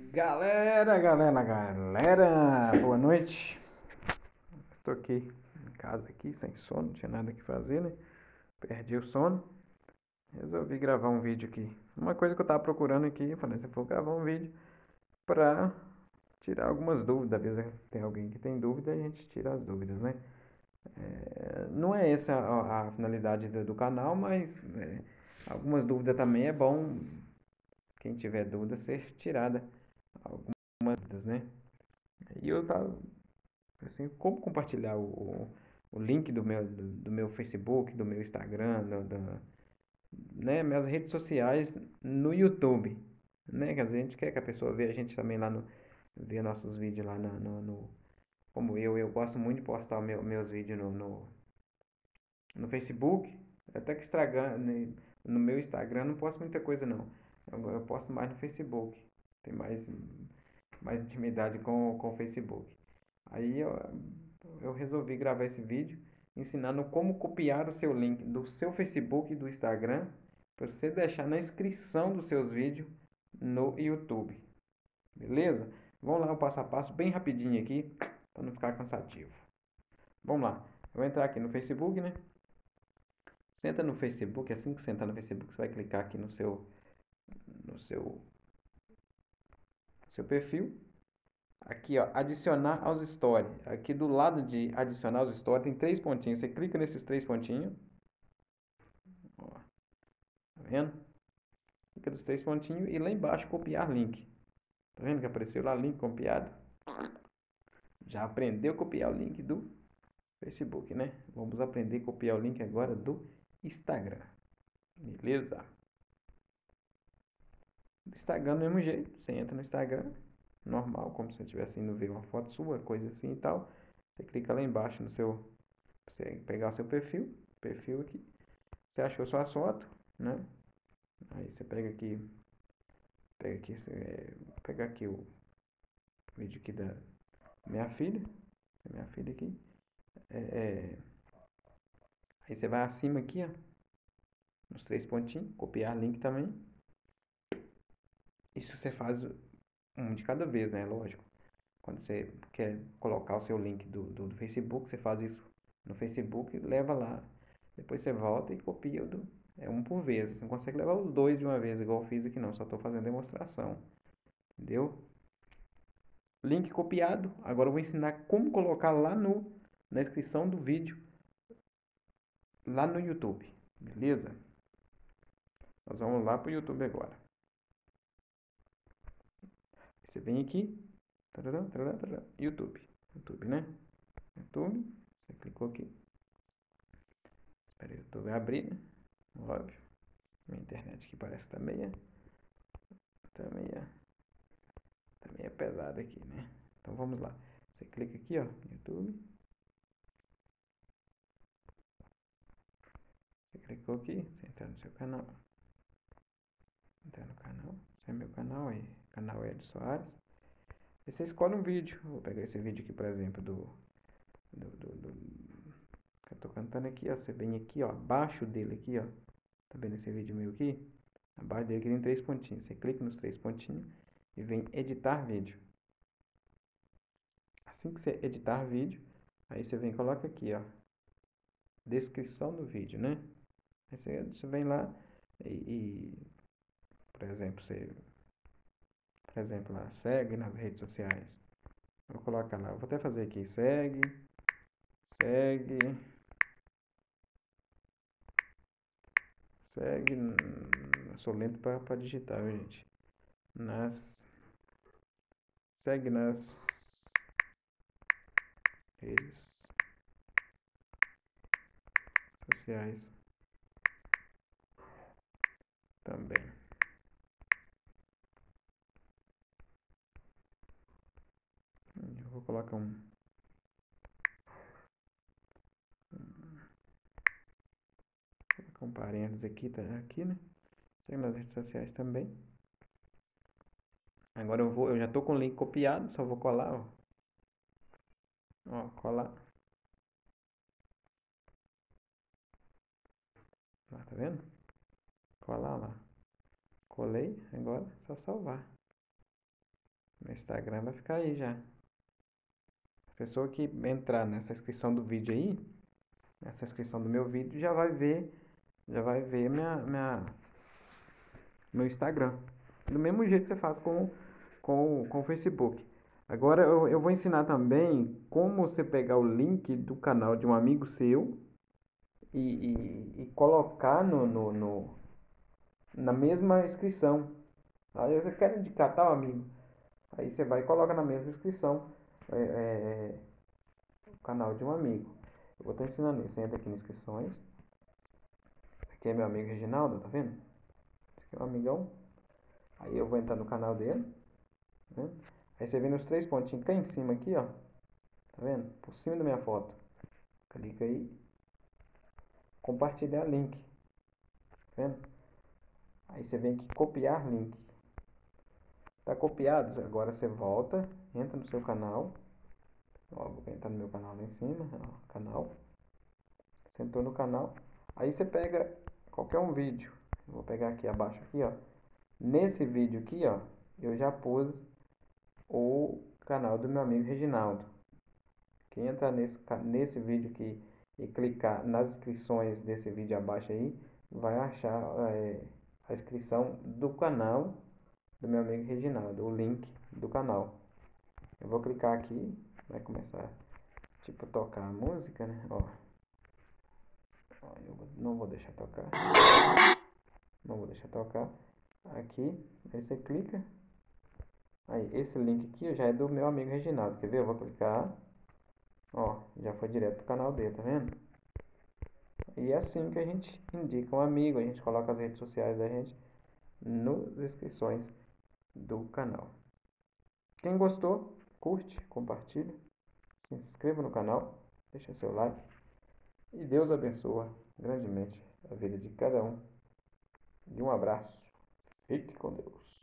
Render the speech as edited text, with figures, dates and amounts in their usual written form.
Galera, boa noite. Estou aqui em casa aqui, sem sono, não tinha nada que fazer, né? Perdi o sono. Resolvi gravar um vídeo aqui. Uma coisa que eu tava procurando aqui, eu falei, se eu for gravar um vídeo pra tirar algumas dúvidas, às vezes tem alguém que tem dúvida, a gente tira as dúvidas, né? Não é essa a finalidade do canal, mas algumas dúvidas também é bom, quem tiver dúvida, ser tirada algumas dúvidas, né? E eu tava assim, como compartilhar o link do meu Facebook, do meu Instagram, né, minhas redes sociais no YouTube, né? Que a gente quer que a pessoa veja a gente também lá ver nossos vídeos lá como eu gosto muito de postar meus vídeos no Facebook, até que Instagram, né, no meu Instagram não posto muita coisa não, eu posto mais no Facebook, tem mais intimidade com o Facebook. Aí eu resolvi gravar esse vídeo ensinando como copiar o seu link do seu Facebook e do Instagram para você deixar na inscrição dos seus vídeos no YouTube. Beleza? Vamos lá, o passo a passo bem rapidinho aqui para não ficar cansativo. Vamos lá. Eu vou entrar aqui no Facebook, né? Você entra no Facebook, assim que você entrar no Facebook, você vai clicar aqui no seu perfil. Aqui, ó, adicionar aos stories. Aqui do lado de adicionar aos stories tem três pontinhos. Você clica nesses três pontinhos. Ó, tá vendo? Clica nos três pontinhos e lá embaixo copiar link. Tá vendo que apareceu lá link copiado? Já aprendeu a copiar o link do Facebook, né? Vamos aprender a copiar o link agora do Instagram. Beleza? Do Instagram do mesmo jeito. Você entra no Instagram, normal, como se você estivesse indo ver uma foto sua, coisa assim e tal. Você clica lá embaixo no seu. Pra você pegar o seu perfil aqui. Você achou sua foto, né? Aí você pega aqui o vídeo aqui da minha filha aqui. É, é, aí você vai acima aqui, ó, nos três pontinhos, copiar link também. Isso você faz um de cada vez, né? Lógico. Quando você quer colocar o seu link do Facebook, você faz isso no Facebook, leva lá. Depois você volta e copia é um por vez. Você não consegue levar os dois de uma vez, igual eu fiz aqui não. Só estou fazendo demonstração. Entendeu? Link copiado. Agora eu vou ensinar como colocar lá na descrição do vídeo, lá no YouTube. Beleza? Nós vamos lá para o YouTube agora. Você vem aqui. Tarará, tarará, tarará, YouTube. YouTube, né? YouTube. Você clicou aqui. Espera aí, o YouTube abrir, né? Óbvio. Minha internet aqui parece que tá meio pesada aqui, né? Então vamos lá. Você clica aqui, ó, no YouTube. Você clicou aqui, você entra no seu canal. Entrar no canal. Esse é meu canal aí. Canal Hélio Soares. E você escolhe um vídeo. Vou pegar esse vídeo aqui, por exemplo, que eu tô cantando aqui, ó. Você vem aqui, ó, abaixo dele aqui, ó. Tá vendo esse vídeo meu aqui? Abaixo dele aqui tem três pontinhos. Você clica nos três pontinhos e vem editar vídeo. Assim que você editar vídeo, aí você vem e coloca aqui, ó, descrição do vídeo, né? Aí você vem lá por exemplo, lá, segue nas redes sociais. Vou colocar lá, vou até fazer aqui, segue, segue, eu sou lento para digitar, viu, gente? Nas, segue nas redes sociais também. Eu vou colocar um parênteses aqui, tá aqui, né? Segue nas redes sociais também. Agora eu já tô com o link copiado, só vou colar, ó. Ó, colar. Lá, tá vendo? Colar lá. Colei, agora é só salvar. Meu Instagram vai ficar aí já. A pessoa que entrar nessa inscrição do vídeo aí, nessa inscrição do meu vídeo, já vai ver meu Instagram. Do mesmo jeito que você faz com o Facebook. Agora eu vou ensinar também como você pegar o link do canal de um amigo seu e colocar na mesma inscrição. Aí você quer indicar tal amigo. Aí você vai e coloca na mesma inscrição o canal de um amigo. Eu vou estar ensinando isso. Você entra aqui em inscrições. Aqui é meu amigo Reginaldo, tá vendo? Aqui é um amigão. Aí eu vou entrar no canal dele. Tá vendo? Aí você vem nos três pontinhos cá em cima aqui, ó. Tá vendo? Por cima da minha foto. Clica aí. Compartilhar link. Tá vendo? Aí você vem aqui copiar link. Tá copiado? Agora você volta, entra no seu canal. Ó, vou entrar no meu canal lá em cima. Ó, canal. Você entrou no canal. Aí você pega qualquer um vídeo. Eu vou pegar aqui abaixo aqui, ó. Nesse vídeo aqui, ó, eu já pus o canal do meu amigo Reginaldo. Quem entrar nesse vídeo aqui e clicar nas inscrições desse vídeo abaixo aí, vai achar a inscrição do canal do meu amigo Reginaldo, o link do canal. Eu vou clicar aqui, vai começar tipo tocar a música, né? Ó, eu não vou deixar tocar. Não vou deixar tocar. Aqui, aí você clica. Aí, esse link aqui já é do meu amigo Reginaldo. Quer ver? Eu vou clicar. Ó, já foi direto pro canal dele, tá vendo? E é assim que a gente indica um amigo, a gente coloca as redes sociais da gente nas descrições do canal. Quem gostou, curte, compartilha, se inscreva no canal, deixa seu like e Deus abençoa grandemente a vida de cada um. E um abraço. Fique com Deus.